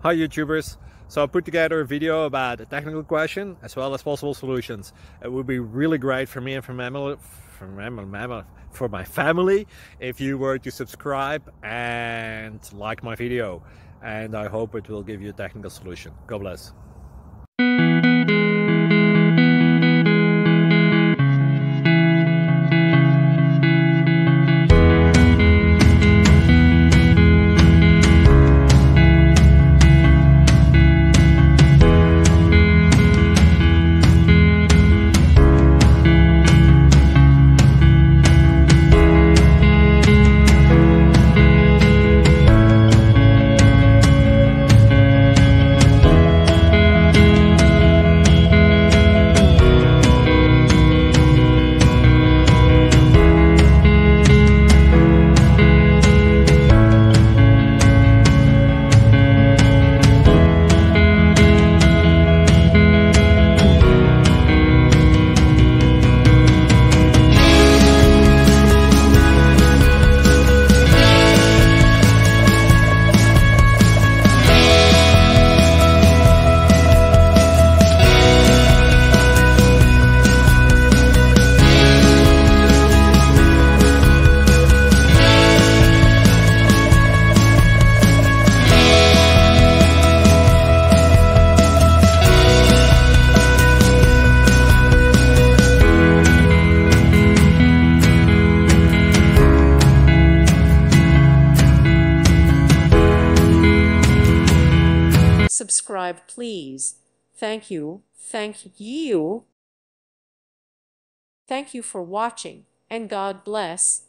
Hi YouTubers, so I put together a video about a technical question as well as possible solutions. It would be really great for me and for my family if you were to subscribe and like my video, and I hope it will give you a technical solution. God bless. Subscribe, please. Thank you. Thank you. Thank you for watching, and God bless.